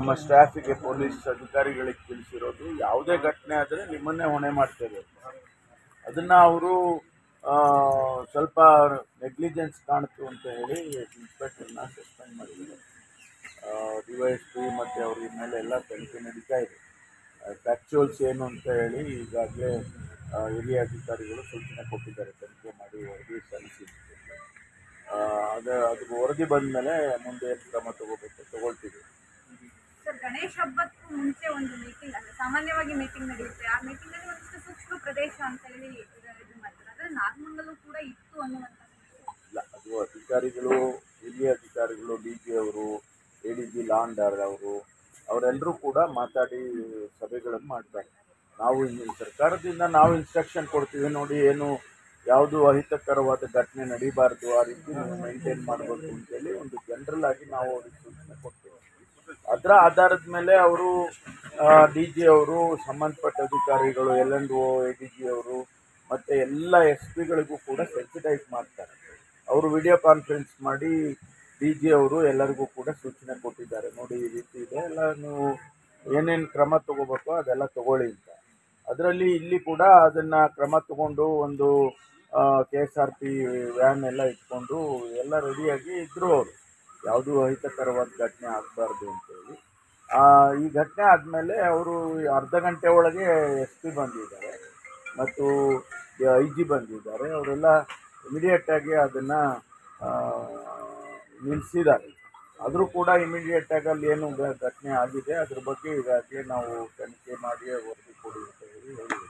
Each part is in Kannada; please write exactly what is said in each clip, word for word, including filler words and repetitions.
ನಮ್ಮ ಸ್ಟಾಫಿಗೆ ಪೊಲೀಸ್ ಅಧಿಕಾರಿಗಳಿಗೆ ತಿಳಿಸಿರೋದು, ಯಾವುದೇ ಘಟನೆ ಆದರೆ ನಿಮ್ಮನ್ನೇ ಹೊಣೆ ಮಾಡ್ತೇವೆ. ಅದನ್ನು ಅವರು ಸ್ವಲ್ಪ ನೆಗ್ಲಿಜೆನ್ಸ್ ಕಾಣ್ತು ಅಂತ ಹೇಳಿ ಇನ್ಸ್ಪೆಕ್ಟರ್ನ ಸಸ್ಪೆಂಡ್ ಮಾಡಿದ್ದಾರೆ. ಡಿ ವೈ ಎಸ್ ಪಿ ಮತ್ತು ಅವ್ರ ಮೇಲೆ ಎಲ್ಲ ತನಿಖೆ ನಡೀತಾ ಇದೆ. ಫ್ಯಾಕ್ಚುಯಲ್ಸ್ ಏನು ಅಂತ ಹೇಳಿ ಈಗಾಗಲೇ ಹಿರಿಯ ಅಧಿಕಾರಿಗಳು ಸೂಚನೆ ಕೊಟ್ಟಿದ್ದಾರೆ, ತನಿಖೆ ಮಾಡಿ ವರದಿ ಸಲ್ಲಿಸಿದ್ದಾರೆ. ಅದು ಅದು ವರದಿ ಬಂದ ಮೇಲೆ ಮುಂದೆ ಕ್ರಮ ತಗೋಬೇಕು ತಗೊಳ್ತೀವಿ. ಸರ್, ಗಣೇಶ ಹಬ್ಬಕ್ಕೂ ಮುಂಚೆ ಒಂದು ಮೀಟಿಂಗ್, ಅಂದರೆ ಸಾಮಾನ್ಯವಾಗಿ ಮೀಟಿಂಗ್ ನಡೆಯುತ್ತೆ. ಆ ಮೀಟಿಂಗಲ್ಲಿ ಒಂದಿಷ್ಟು ಸೂಕ್ಷ್ಮ ಪ್ರದೇಶ ಅಂತ ಹೇಳಿ ಇದು ಮಾಡ್ತಾರೆ. ಆದರೆ ನಾಗಮಂಗಲೂ ಕೂಡ ಇತ್ತು ಅನ್ನುವಂಥ ಇಲ್ಲ, ಅದು ಅಧಿಕಾರಿಗಳು, ಹಿರಿಯ ಅಧಿಕಾರಿಗಳು, ಡಿ ಜಿ ಅವರು, A D G law and order ಅವರು, ಅವರೆಲ್ಲರೂ ಕೂಡ ಮಾತಾಡಿ ಸಭೆಗಳನ್ನು ಮಾಡ್ತಾರೆ. ನಾವು ಸರ್ಕಾರದಿಂದ ನಾವು ಇನ್ಸ್ಟ್ರಕ್ಷನ್ ಕೊಡ್ತೀವಿ, ನೋಡಿ ಏನು ಯಾವುದು ಅಹಿತಕರವಾದ ಘಟನೆ ನಡೀಬಾರ್ದು, ಆ ರೀತಿ ನೀವು ಮೇಂಟೈನ್ ಮಾಡಬೇಕು ಅಂತೇಳಿ ಒಂದು ಜನರಲ್ ಆಗಿ ನಾವು ಅವ್ರಿಗೆ ಸೂಚನೆ ಕೊಡ್ತೀವಿ. ಅದರ ಆಧಾರದ ಮೇಲೆ ಅವರು ಡಿ ಜಿ ಅವರು, ಸಂಬಂಧಪಟ್ಟ ಅಧಿಕಾರಿಗಳು, L N O, A D G ಅವರು ಮತ್ತು ಎಲ್ಲ ಎಸ್ ಪಿಗಳಿಗೂ ಕೂಡ ಸೆನ್ಸಿಟೈಸ್ ಮಾಡ್ತಾರೆ. ಅವರು ವಿಡಿಯೋ ಕಾನ್ಫರೆನ್ಸ್ ಮಾಡಿ ಡಿ ಜಿ ಅವರು ಎಲ್ಲರಿಗೂ ಕೂಡ ಸೂಚನೆ ಕೊಟ್ಟಿದ್ದಾರೆ, ನೋಡಿ ಈ ರೀತಿ ಇದೆ, ಎಲ್ಲ ನೀವು ಏನೇನು ಕ್ರಮ ತಗೋಬೇಕೋ ಅದೆಲ್ಲ ತಗೊಳ್ಳಿ ಅಂತ. ಅದರಲ್ಲಿ ಇಲ್ಲಿ ಕೂಡ ಅದನ್ನು ಕ್ರಮ ತಗೊಂಡು ಒಂದು K S R P van ಎಲ್ಲ ಇಟ್ಕೊಂಡು ಎಲ್ಲ ರೆಡಿಯಾಗಿ ಇದ್ದರು. ಅವರು ಯಾವುದೂ ಅಹಿತಕರವಾದ ಘಟನೆ ಆಗಬಾರ್ದು ಅಂತೇಳಿ. ಈ ಘಟನೆ ಆದಮೇಲೆ ಅವರು ಅರ್ಧ ಗಂಟೆ ಒಳಗೆ ಎಸ್ ಪಿ ಬಂದಿದ್ದಾರೆ ಮತ್ತು ಐ ಜಿ ಬಂದಿದ್ದಾರೆ. ಅವರೆಲ್ಲ ಇಮಿಡಿಯೇಟಾಗಿ ಅದನ್ನು ನಿಲ್ಲಿಸಿದ್ದಾರೆ. ಆದರೂ ಕೂಡ ಇಮಿಡಿಯೇಟಾಗಿ ಅಲ್ಲಿ ಏನು ಘಟನೆ ಆಗಿದೆ ಅದ್ರ ಬಗ್ಗೆ ಈಗಾಗಲೇ ನಾವು ತನಿಖೆ ಮಾಡಿ ವರದಿ ಕೊಡಿ ಅಂತ ಹೇಳಿ ಹೇಳಿದ್ದೀವಿ.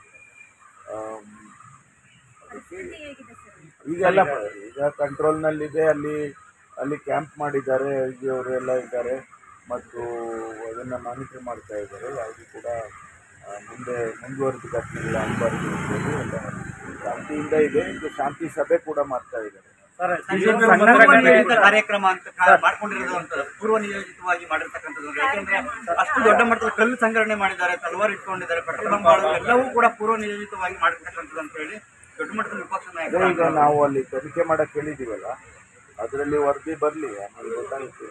ಈಗೆಲ್ಲ ಈಗ ಕಂಟ್ರೋಲ್ನಲ್ಲಿದೆ. ಅಲ್ಲಿ ಅಲ್ಲಿ ಕ್ಯಾಂಪ್ ಮಾಡಿದ್ದಾರೆ, ಐ ಜಿ ಅವರು ಎಲ್ಲ ಇದ್ದಾರೆ ಮತ್ತು ಅದನ್ನು ಮಾನಿಟರ್ ಮಾಡ್ತಾ ಇದ್ದಾರೆ. ಯಾವುದು ಕೂಡ ಮುಂದೆ ಮುಂದುವರೆದ ಘಟನೆಗಳು ಆಗಬಾರ್ದು ಅಂತೇಳಿ ಎಲ್ಲ ಶಾಂತಿಯಿಂದ ಇದೆ. ಇದು ಶಾಂತಿ ಸಭೆ ಕೂಡ ಮಾಡ್ತಾ ಇದ್ದಾರೆ. ಕಾರ್ಯಕ್ರಮ ಅಂತ ಮಾಡ್ಕೊಂಡಿರೋದು ಅಂತ ಪೂರ್ವ ನಿಯೋಜಿತವಾಗಿ ಮಾಡಿರ್ತಕ್ಕಂಥದ್ದು. ಯಾಕೆಂದ್ರೆ ಅಷ್ಟು ದೊಡ್ಡ ಮಟ್ಟದ ಕಲ್ಲು ಸಂಗ್ರಹಣೆ ಮಾಡಿದ್ದಾರೆ, ತಲವಾರು ಇಟ್ಕೊಂಡಿದ್ದಾರೆ, ಪೆಟ್ರೋಲ್ ಬಂಕ್ ಎಲ್ಲವೂ ಕೂಡ ಪೂರ್ವ ನಿಯೋಜಿತವಾಗಿ ಮಾಡಿರ್ತಕ್ಕಂಥದ್ದು ಅಂತ ಹೇಳಿ ದೊಡ್ಡ ಮಟ್ಟದ ವಿಪಕ್ಷ ನಾಯಕರು. ಈಗ ನಾವು ಅಲ್ಲಿ ತನಿಖೆ ಮಾಡಕ್ಕೆ ಹೇಳಿದೀವಲ್ಲ, ಅದರಲ್ಲಿ ವರದಿ ಬರಲಿ, ಆಮೇಲೆ ಗೊತ್ತಾಗುತ್ತೆ.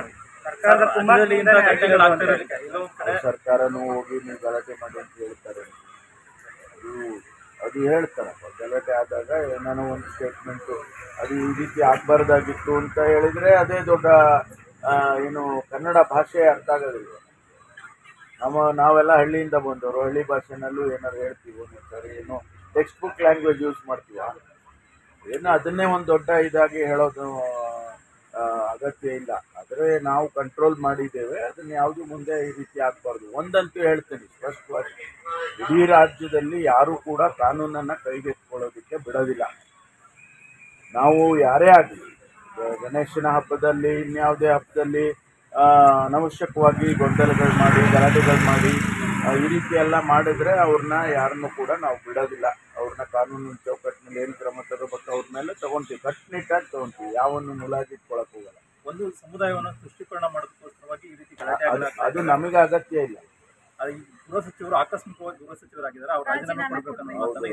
ಸರ್ಕಾರನೂ ಹೋಗಿ ನೀವು ಗಲಾಟೆ ಮಾಡಿ ಅಂತ ಹೇಳ್ತಾರೆ. ಅದು ಅದು ಹೇಳ್ತಾರಪ್ಪ, ಗಲಾಟೆ ಆದಾಗ ಏನಾನೋ ಒಂದು ಸ್ಟೇಟ್ಮೆಂಟು ಅದು ಈ ರೀತಿ ಆಗಬಾರ್ದಾಗಿತ್ತು ಅಂತ ಹೇಳಿದರೆ ಅದೇ ದೊಡ್ಡ ಏನು ಕನ್ನಡ ಭಾಷೆ ಅರ್ಥ ಆಗೋದಿಲ್ಲ. ನಮ್ಮ ನಾವೆಲ್ಲ ಹಳ್ಳಿಯಿಂದ ಬಂದವರು, ಹಳ್ಳಿ ಭಾಷೆನಲ್ಲೂ ಏನಾದ್ರು ಹೇಳ್ತೀವಿ ಒಂದೊಂದು ಸರಿ, ಏನು ಟೆಕ್ಸ್ಟ್ ಬುಕ್ ಲ್ಯಾಂಗ್ವೇಜ್ ಯೂಸ್ ಮಾಡ್ತೀವ, ಏನು ಅದನ್ನೇ ಒಂದು ದೊಡ್ಡ ಇದಾಗಿ ಹೇಳೋದು ಅಗತ್ಯ ಇಲ್ಲ. ಆದರೆ ನಾವು ಕಂಟ್ರೋಲ್ ಮಾಡಿದ್ದೇವೆ, ಅದನ್ನು ಯಾವುದು ಮುಂದೆ ಈ ರೀತಿ ಆಗಬಾರ್ದು. ಒಂದಂತೂ ಹೇಳ್ತೀನಿ ಸ್ಪಷ್ಟವಾಗಿ, ಇಡೀ ರಾಜ್ಯದಲ್ಲಿ ಯಾರೂ ಕೂಡ ಕಾನೂನನ್ನು ಕೈಗೆತ್ತಿಕೊಳ್ಳೋದಕ್ಕೆ ಬಿಡೋದಿಲ್ಲ. ನಾವು ಯಾರೇ ಆಗಲಿ, ಗಣೇಶನ ಹಬ್ಬದಲ್ಲಿ ಇನ್ಯಾವುದೇ ಹಬ್ಬದಲ್ಲಿ ಅನವಶ್ಯಕವಾಗಿ ಗೊಂದಲಗಳು ಮಾಡಿ ಗಲಾಟೆಗಳು ಮಾಡಿ ಈ ರೀತಿ ಎಲ್ಲ ಮಾಡಿದ್ರೆ ಅವ್ರನ್ನ ಯಾರನ್ನೂ ಕೂಡ ನಾವು ಬಿಡೋದಿಲ್ಲ. ಅವ್ರನ್ನ ಕಾನೂನಿನ ಚೌಕಟ್ಟಿನಲ್ಲಿ ಏನು ಕ್ರಮ ತಗೋಬೇಕು ಅವ್ರ ಮೇಲೆ ತಗೊತೀವಿ, ಕಟ್ಟುನಿಟ್ಟಾಗಿ ತಗೊತೀವಿ, ಯಾವನ್ನು ಮುಲಾಜಿಟ್ಕೊಳಕ್ಕೆ ಹೋಗಲ್ಲ. ಒಂದು ಸಮುದಾಯವನ್ನು ತುಷ್ಟೀಕರಣ ಮಾಡೋದಕ್ಕೋಸ್ಕರವಾಗಿ ಈ ರೀತಿ ಅದು ನಮಗೆ ಅಗತ್ಯ ಇಲ್ಲ. ಗೃಹ ಸಚಿವರು ಆಕಸ್ಮಿಕವಾಗಿ ಗೃಹ ಸಚಿವರಾಗಿದ್ದಾರೆ, ಅವ್ರು ರಾಜೀನಾಮೆ ಕೊಡಬೇಕನ್ನೋ ನೋಡಿ,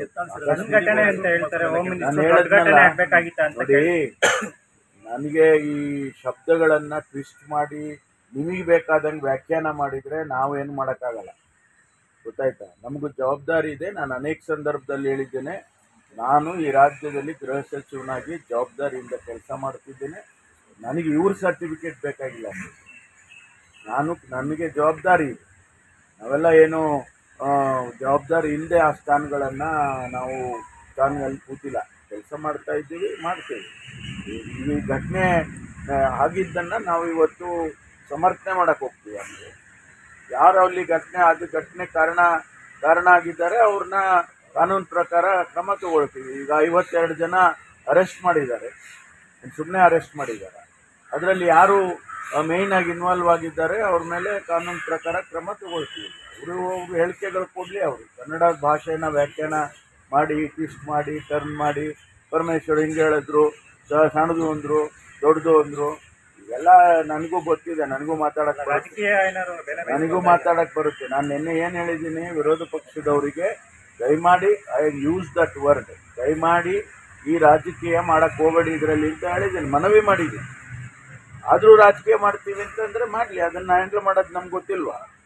ನನಗೆ ಈ ಶಬ್ದಗಳನ್ನು ಟ್ವಿಸ್ಟ್ ಮಾಡಿ ನಿಮಗೆ ಬೇಕಾದಂಗೆ ವ್ಯಾಖ್ಯಾನ ಮಾಡಿದರೆ ನಾವೇನು ಮಾಡೋಕ್ಕಾಗಲ್ಲ, ಗೊತ್ತಾಯ್ತಾ? ನಮಗೂ ಜವಾಬ್ದಾರಿ ಇದೆ. ನಾನು ಅನೇಕ ಸಂದರ್ಭದಲ್ಲಿ ಹೇಳಿದ್ದೇನೆ, ನಾನು ಈ ರಾಜ್ಯದಲ್ಲಿ ಗೃಹ ಸಚಿವನಾಗಿ ಜವಾಬ್ದಾರಿಯಿಂದ ಕೆಲಸ ಮಾಡ್ತಿದ್ದೇನೆ. ನನಗೆ ಇವ್ರ ಸರ್ಟಿಫಿಕೇಟ್ ಬೇಕಾಗಿಲ್ಲ, ನಾನು ನನಗೆ ಜವಾಬ್ದಾರಿ ಇದೆ. ನಾವೆಲ್ಲ ಏನು ಜವಾಬ್ದಾರಿ ಇಲ್ಲದೆ ಆ ಸ್ಥಾನಗಳನ್ನು ನಾವು ಸ್ಥಾನದಲ್ಲಿ ಕೂತಿಲ್ಲ, ಕೆಲಸ ಮಾಡ್ತಾ ಇದ್ದೀವಿ, ಮಾಡ್ತೀವಿ. ಈ ಘಟನೆ ಆಗಿದ್ದನ್ನು ನಾವು ಇವತ್ತು ಸಮರ್ಥನೆ ಮಾಡೋಕ್ಕೆ ಹೋಗ್ತೀವಿ. ಅಂದರೆ ಯಾರು ಅಲ್ಲಿ ಘಟನೆ ಆದ ಘಟನೆ ಕಾರಣ ಕಾರಣ ಆಗಿದ್ದಾರೆ ಅವ್ರನ್ನ ಕಾನೂನು ಪ್ರಕಾರ ಕ್ರಮ ತಗೊಳ್ತೀವಿ. ಈಗ ಐವತ್ತೆರಡು ಜನ ಅರೆಸ್ಟ್ ಮಾಡಿದ್ದಾರೆ, ಸುಮ್ಮನೆ ಅರೆಸ್ಟ್ ಮಾಡಿದ್ದಾರೆ. ಅದರಲ್ಲಿ ಯಾರು ಮೇಯ್ನಾಗಿ ಇನ್ವಾಲ್ವ್ ಆಗಿದ್ದಾರೆ ಅವ್ರ ಮೇಲೆ ಕಾನೂನು ಪ್ರಕಾರ ಕ್ರಮ ತಗೊಳ್ತೀವಿ. ಅವರು ಅವರು ಹೇಳಿಕೆಗಳು ಕೊಡಲಿ. ಅವರು ಕನ್ನಡ ಭಾಷೆನ ವ್ಯಾಖ್ಯಾನ ಮಾಡಿ ಟ್ವಿಸ್ಟ್ ಮಾಡಿ ಟರ್ನ್ ಮಾಡಿ ಪರಮೇಶ್ವರ್ ಹಿಂಗೆ ಹೇಳಿದ್ರು, ಸಣ್ಣದು ಅಂದರು, ದೊಡ್ಡದು ಅಂದರು, ಇವೆಲ್ಲ ನನಗೂ ಗೊತ್ತಿದೆ, ನನಗೂ ಮಾತಾಡಕ್ಕೆ ಬರುತ್ತೆ ನನಗೂ ಮಾತಾಡಕ್ಕೆ ಬರುತ್ತೆ ನಾನು ನಿನ್ನೆ ಏನು ಹೇಳಿದ್ದೀನಿ, ವಿರೋಧ ಪಕ್ಷದವರಿಗೆ ದಯಮಾಡಿ ಐ ಯೂಸ್ ದಟ್ ವರ್ಡ್, ದಯಮಾಡಿ ಈ ರಾಜಕೀಯ ಮಾಡೋಕ್ಕೆ ಹೋಗಬೇಡಿ ಇದರಲ್ಲಿ ಅಂತ ಹೇಳಿದ್ದೀನಿ, ಮನವಿ ಮಾಡಿದ್ದೀನಿ. ಆದರೂ ರಾಜಕೀಯ ಮಾಡ್ತೀವಿ ಅಂತಂದರೆ ಮಾಡಲಿ, ಅದನ್ನು ಹ್ಯಾಂಡಲ್ ಮಾಡೋದು ನಮ್ಗೆ ಗೊತ್ತಿಲ್ವಾ?